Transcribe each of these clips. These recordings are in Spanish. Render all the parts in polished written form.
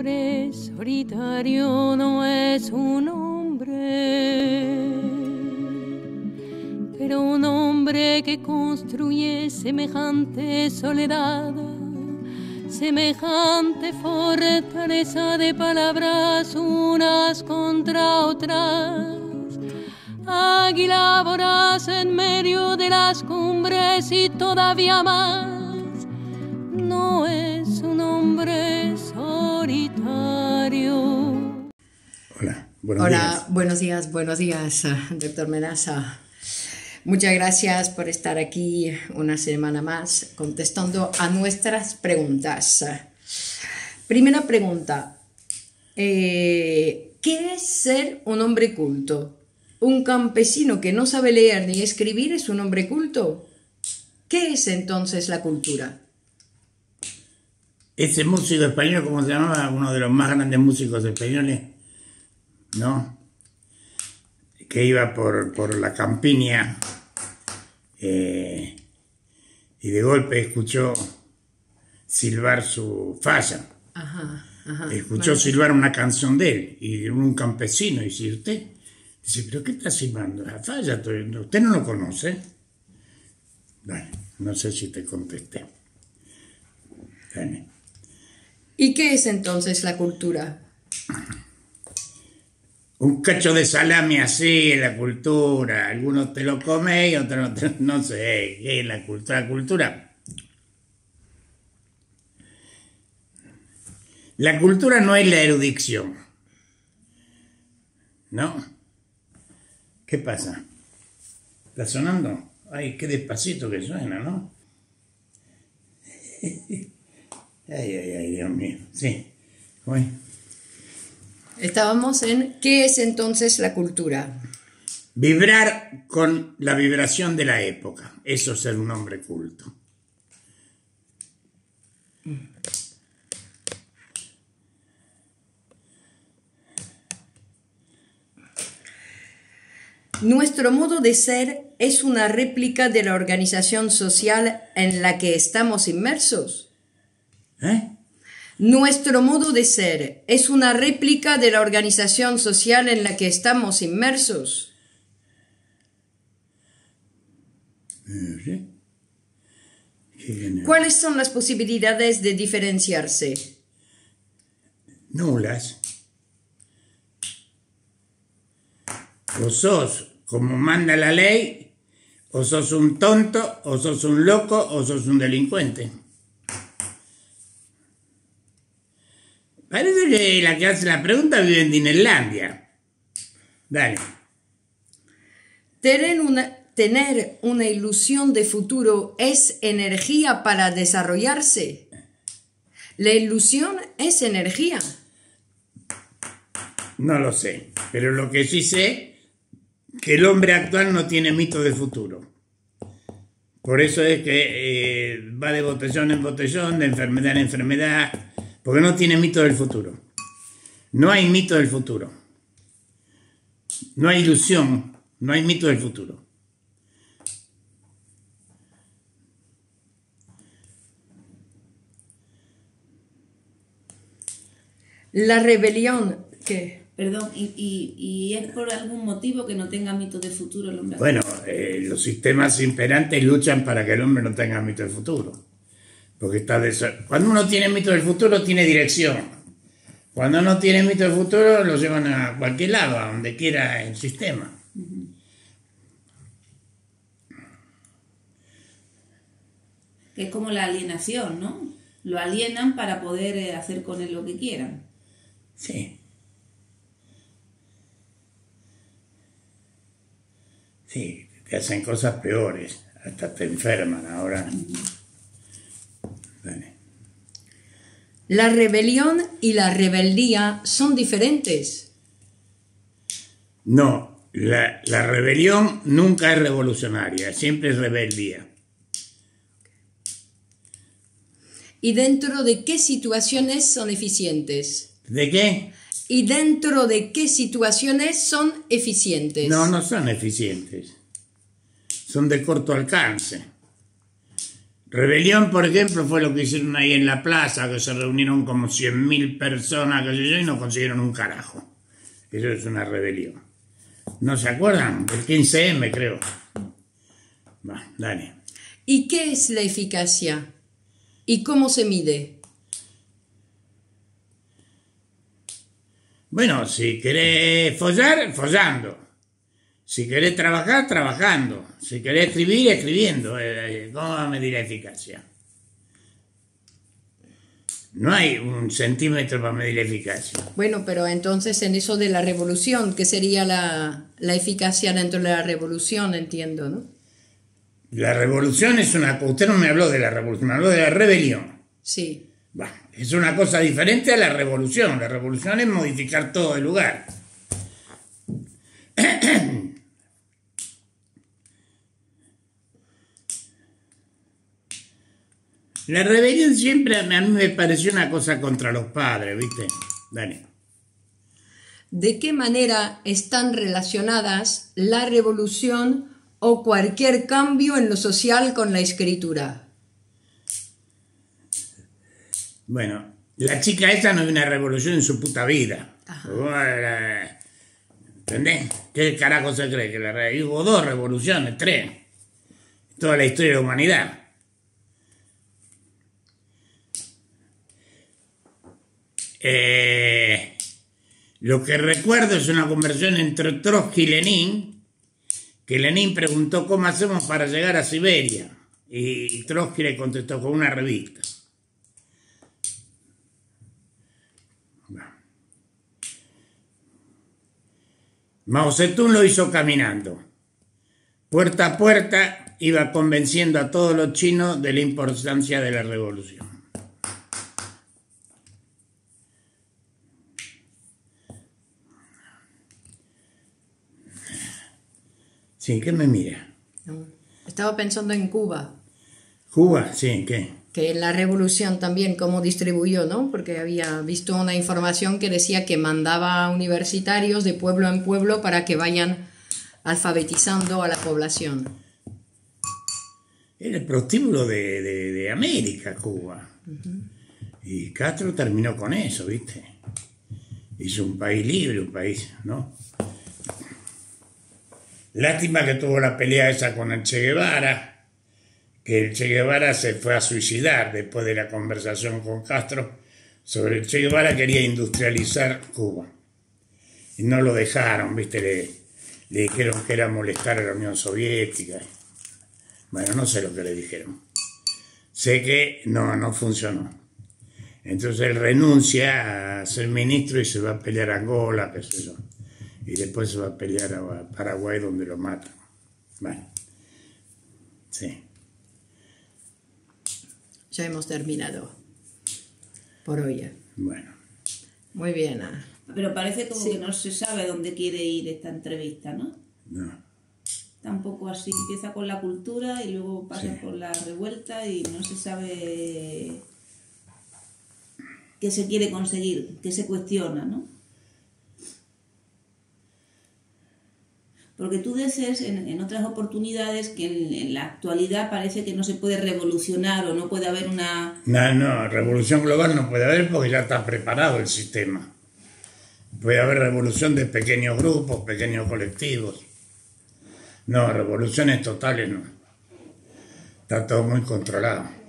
hombre solitario no es un hombre, pero un hombre que construye semejante soledad, semejante fortaleza de palabras unas contra otras, águila voraz en medio de las cumbres y todavía más, no es un hombre solitario. Hola, buenos días, doctor Menaza. Muchas gracias por estar aquí una semana más contestando a nuestras preguntas. Primera pregunta, ¿qué es ser un hombre culto? ¿Un campesino que no sabe leer ni escribir es un hombre culto? ¿Qué es entonces la cultura? Ese músico español, ¿cómo se llamaba? Uno de los más grandes músicos españoles, ¿no? Que iba por la campiña y de golpe escuchó silbar su falla. Escuchó silbar una canción de él y un campesino. Y dice, usted, dice, ¿pero qué está silbando? La falla, ¿usted no lo conoce? Bueno, no sé si te contesté. Dale. ¿Y qué es entonces la cultura? Un cacho de salami así es la cultura. Algunos te lo comen y otros no sé. ¿Qué es la cultura? La cultura no es la erudición. ¿No? ¿Qué pasa? ¿Está sonando? Ay, qué despacito que suena, ¿no? Ay, Dios mío. Sí. Uy. Estábamos en ¿qué es entonces la cultura? Vibrar con la vibración de la época. Eso es ser un hombre culto. Nuestro modo de ser es una réplica de la organización social en la que estamos inmersos. Nuestro modo de ser es una réplica de la organización social en la que estamos inmersos. ¿Sí? ¿Cuáles son las posibilidades de diferenciarse? Nulas. O sos como manda la ley, o sos un tonto, o sos un loco, o sos un delincuente. Parece que la que hace la pregunta vive en Disneylandia. Dale. Tener una ilusión de futuro es energía para desarrollarse. La ilusión es energía. No lo sé, pero lo que sí sé, que el hombre actual no tiene mito de futuro. Por eso es que va de botellón en botellón, de enfermedad en enfermedad, porque no tiene mito del futuro. No hay mito del futuro. No hay ilusión, no hay mito del futuro. La rebelión, ¿qué? Perdón, ¿y es por algún motivo que no tenga mito de futuro el hombre? Bueno, los sistemas imperantes luchan para que el hombre no tenga mito del futuro. Porque cuando uno tiene mito del futuro, tiene dirección. Cuando no tiene mito del futuro, lo llevan a cualquier lado, a donde quiera el sistema. Que es como la alienación, ¿no? Lo alienan para poder hacer con él lo que quieran. Sí. Sí, te hacen cosas peores, hasta te enferman ahora. Vale. La rebelión y la rebeldía son diferentes. No, la rebelión nunca es revolucionaria, siempre es rebeldía. ¿Y dentro de qué situaciones son eficientes? ¿De qué? ¿Y dentro de qué situaciones son eficientes? No, no son eficientes. Son de corto alcance. Rebelión, por ejemplo, fue lo que hicieron ahí en la plaza, que se reunieron como 100.000 personas, qué sé yo, y no consiguieron un carajo. Eso es una rebelión. ¿No se acuerdan? El 15M, creo. Va, dale. ¿Y qué es la eficacia? ¿Y cómo se mide? Bueno, si querés follar, follando. Si querés trabajar, trabajando. Si querés escribir, escribiendo. ¿Cómo va a medir la eficacia? No hay un centímetro para medir la eficacia. Bueno, pero entonces en eso de la revolución, ¿qué sería la eficacia dentro de la revolución? Entiendo, ¿no? La revolución es una... Usted no me habló de la revolución, me habló de la rebelión. Sí. Bueno, es una cosa diferente a la revolución. La revolución es modificar todo el lugar. La rebelión siempre a mí me pareció una cosa contra los padres, ¿viste? Dale. ¿De qué manera están relacionadas la revolución o cualquier cambio en lo social con la escritura? Bueno, la chica esa no vio una revolución en su puta vida. ¿Entendés? ¿Qué carajo se cree? Que hubo 2 revoluciones, 3. Toda la historia de la humanidad. Lo que recuerdo es una conversación entre Trotsky y Lenin, que Lenin preguntó cómo hacemos para llegar a Siberia, y Trotsky le contestó con una revista. Mao Zedong lo hizo caminando. Puerta a puerta iba convenciendo a todos los chinos de la importancia de la revolución. Sí, ¿qué me mira? No. Estaba pensando en Cuba, Cuba, sí, ¿qué? que en la revolución también cómo distribuyó, ¿no? Porque había visto una información que decía que mandaba universitarios de pueblo en pueblo para que vayan alfabetizando a la población. Era el prostíbulo de América, Cuba. Y Castro terminó con eso, ¿viste? Hizo un país libre, un país, ¿no? Lástima que tuvo la pelea esa con el Che Guevara, que el Che Guevara se fue a suicidar después de la conversación con Castro sobre el Che Guevara. Quería industrializar Cuba y no lo dejaron, ¿viste? Le dijeron que era molestar a la Unión Soviética. Bueno, no sé lo que le dijeron. Sé que no funcionó. Entonces él renuncia a ser ministro y se va a pelear a Angola, qué sé yo. Y después se va a pelear a Paraguay, donde lo matan. Bueno, sí. Ya hemos terminado por hoy. Bueno. Muy bien. Pero parece como que no se sabe dónde quiere ir esta entrevista, ¿no? No. Tampoco así. Empieza con la cultura y luego pasa por la revuelta y no se sabe qué se quiere conseguir, qué se cuestiona, ¿no? Porque tú dices en otras oportunidades que en la actualidad parece que no se puede revolucionar o no puede haber una... No, revolución global no puede haber porque ya está preparado el sistema. Puede haber revolución de pequeños grupos, pequeños colectivos. No, revoluciones totales no. Está todo muy controlado.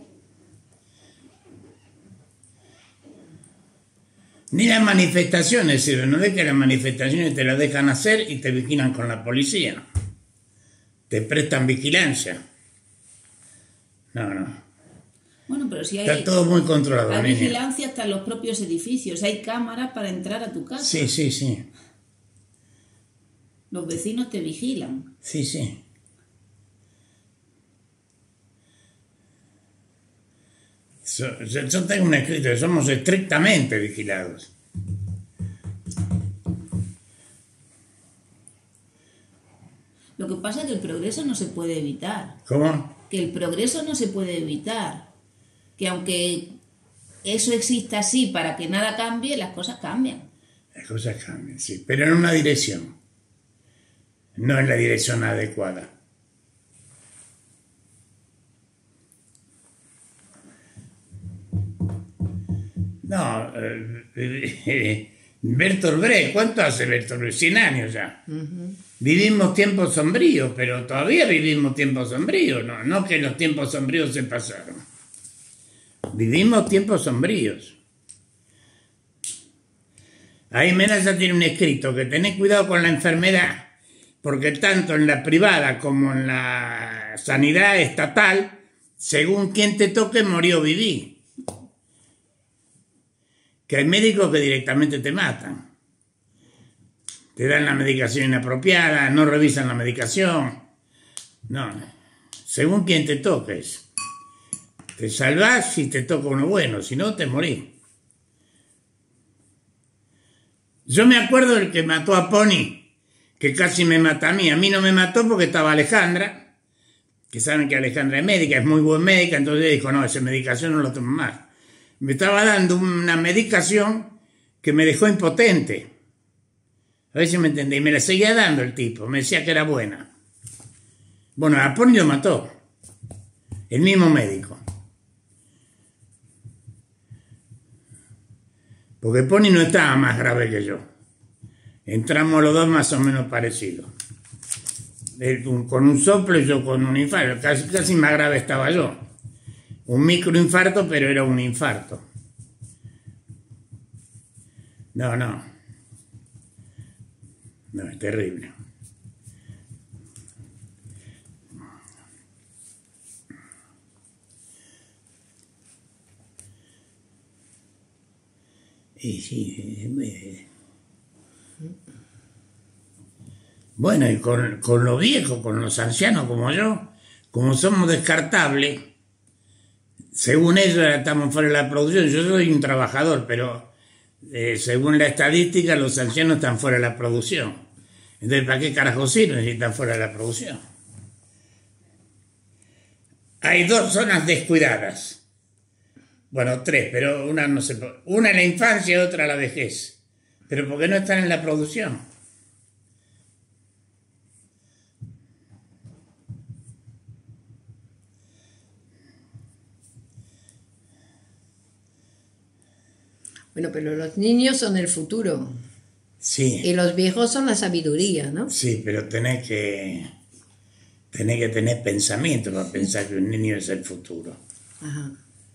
Ni las manifestaciones sirven, no ves que las manifestaciones te las dejan hacer y te vigilan con la policía. Te prestan vigilancia. No. Bueno, pero si hay... Está todo muy controlado. Hay niña. vigilancia hasta en los propios edificios, hay cámaras para entrar a tu casa. Sí. Los vecinos te vigilan. Sí. Yo tengo un escrito que somos estrictamente vigilados. Lo que pasa es que el progreso no se puede evitar. ¿Cómo? Que el progreso no se puede evitar. Que aunque eso exista así para que nada cambie, las cosas cambian. Las cosas cambian, sí, pero en una dirección. No en la dirección adecuada. No, Bertolt Brecht, ¿cuánto hace Bertolt Brecht? 100 años ya. Vivimos tiempos sombríos, pero todavía vivimos tiempos sombríos, no que los tiempos sombríos se pasaron. Vivimos tiempos sombríos. Ahí Menaza tiene un escrito, que tenés cuidado con la enfermedad, porque tanto en la privada como en la sanidad estatal, según quien te toque, morí o viví. Que hay médicos que directamente te matan. Te dan la medicación inapropiada, no revisan la medicación. No, según quien te toques. Te salvás si te toca uno bueno, si no te morís. Yo me acuerdo del que mató a Pony, que casi me mata a mí. A mí no me mató porque estaba Alejandra, que saben que Alejandra es médica, es muy buena médica, entonces dijo, no, esa medicación no lo tomo más. Me estaba dando una medicación que me dejó impotente. A ver si me entendí. Y me la seguía dando el tipo. Me decía que era buena. Bueno, a Pony lo mató. El mismo médico. Porque Pony no estaba más grave que yo. Entramos los dos más o menos parecidos. Él con un soplo y yo con un infarto. Casi más grave estaba yo. Un microinfarto, pero era un infarto. No, es terrible. Y sí, bueno, y con los viejos, con los ancianos como yo, como somos descartables, según ellos estamos fuera de la producción. Yo soy un trabajador, pero según la estadística los ancianos están fuera de la producción. Entonces, ¿para qué carajo sirven si están fuera de la producción? Hay 2 zonas descuidadas. Bueno, 3, pero una no se puede. Una en la infancia y otra en la vejez. Pero porque no están en la producción. Bueno, pero los niños son el futuro. Sí. Y los viejos son la sabiduría, ¿no? Sí, pero tenés que tener pensamiento para pensar que un niño es el futuro. Ajá.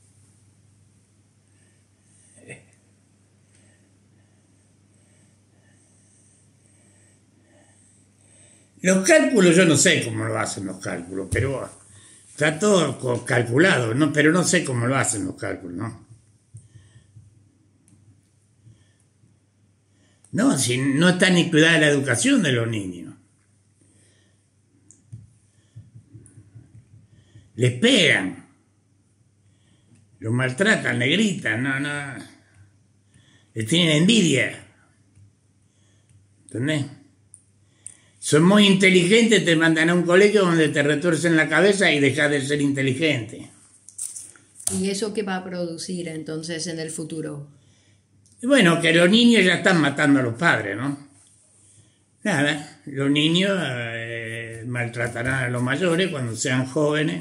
Los cálculos, yo no sé cómo lo hacen los cálculos, pero está todo calculado, ¿no? Pero no sé cómo lo hacen los cálculos, ¿no? No, si no está ni cuidada la educación de los niños. Les pegan, los maltratan, le gritan, no. Les tienen envidia. ¿Entendés? Son muy inteligentes, te mandan a un colegio donde te retuercen la cabeza y dejas de ser inteligente. ¿Y eso qué va a producir entonces en el futuro? Bueno, que los niños ya están matando a los padres, ¿no? Nada, los niños maltratarán a los mayores cuando sean jóvenes.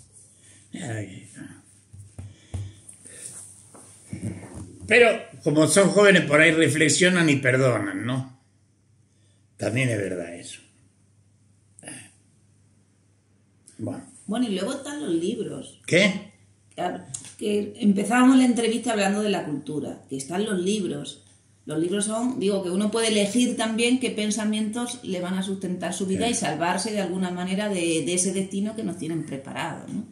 Pero como son jóvenes, por ahí reflexionan y perdonan, ¿no? También es verdad eso. Bueno, y luego están los libros. ¿Qué? Claro, que empezábamos la entrevista hablando de la cultura, que están los libros. Los libros son, digo, que uno puede elegir también qué pensamientos le van a sustentar su vida y salvarse de alguna manera de ese destino que nos tienen preparado, ¿no?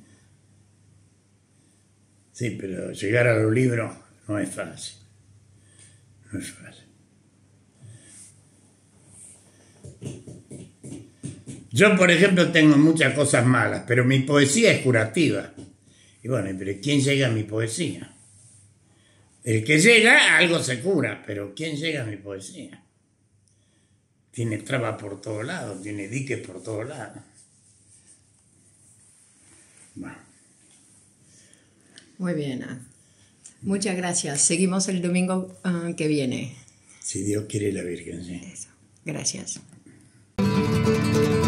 Sí, pero llegar a los libros no es fácil. No es fácil. Yo, por ejemplo, tengo muchas cosas malas, pero mi poesía es curativa. Y bueno, pero ¿quién llega a mi poesía? El que llega, algo se cura, pero ¿quién llega a mi poesía? Tiene trabas por todos lados, tiene diques por todos lados. Bueno. Muy bien. Muchas gracias. Seguimos el domingo que viene. Si Dios quiere, la Virgen, sí. Eso. Gracias.